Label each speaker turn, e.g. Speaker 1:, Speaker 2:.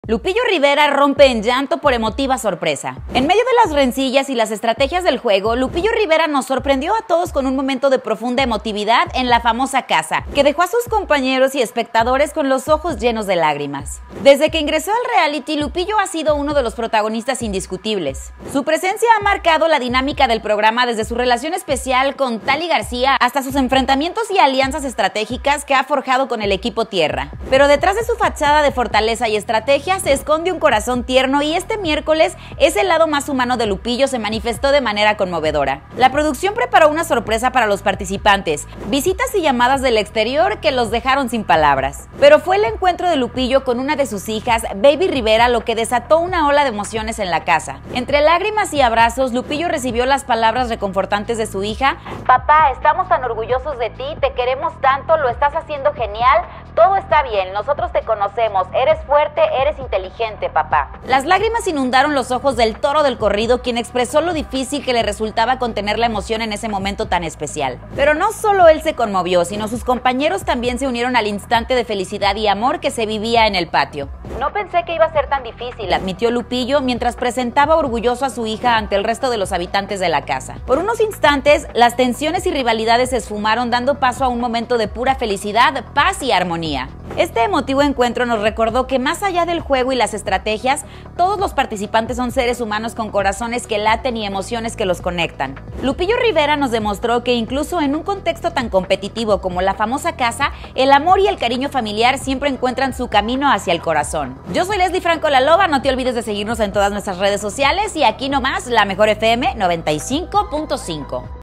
Speaker 1: Lupillo Rivera rompe en llanto por emotiva sorpresa. En medio de las rencillas y las estrategias del juego, Lupillo Rivera nos sorprendió a todos con un momento de profunda emotividad en la famosa casa, que dejó a sus compañeros y espectadores con los ojos llenos de lágrimas. Desde que ingresó al reality, Lupillo ha sido uno de los protagonistas indiscutibles. Su presencia ha marcado la dinámica del programa desde su relación especial con Tali García hasta sus enfrentamientos y alianzas estratégicas que ha forjado con el equipo Tierra. Pero detrás de su fachada de fortaleza y estrategia se esconde un corazón tierno, y este miércoles ese lado más humano de Lupillo se manifestó de manera conmovedora. La producción preparó una sorpresa para los participantes, visitas y llamadas del exterior que los dejaron sin palabras. Pero fue el encuentro de Lupillo con una de sus hijas, Baby Rivera, lo que desató una ola de emociones en la casa. Entre lágrimas y abrazos, Lupillo recibió las palabras reconfortantes de su hija: "Papá, estamos tan orgullosos de ti, te queremos tanto, lo estás haciendo genial, todo está bien, nosotros te conocemos, eres fuerte, eres inteligente, papá". Las lágrimas inundaron los ojos del toro del corrido, quien expresó lo difícil que le resultaba contener la emoción en ese momento tan especial. Pero no solo él se conmovió, sino sus compañeros también se unieron al instante de felicidad y amor que se vivía en el patio. "No pensé que iba a ser tan difícil", admitió Lupillo mientras presentaba orgulloso a su hija ante el resto de los habitantes de la casa. Por unos instantes, las tensiones y rivalidades se esfumaron, dando paso a un momento de pura felicidad, paz y armonía. Este emotivo encuentro nos recordó que más allá del juego y las estrategias, todos los participantes son seres humanos con corazones que laten y emociones que los conectan. Lupillo Rivera nos demostró que incluso en un contexto tan competitivo como la famosa casa, el amor y el cariño familiar siempre encuentran su camino hacia el corazón. Yo soy Leslie Franco La Loba, no te olvides de seguirnos en todas nuestras redes sociales y aquí nomás, La Mejor FM 95.5.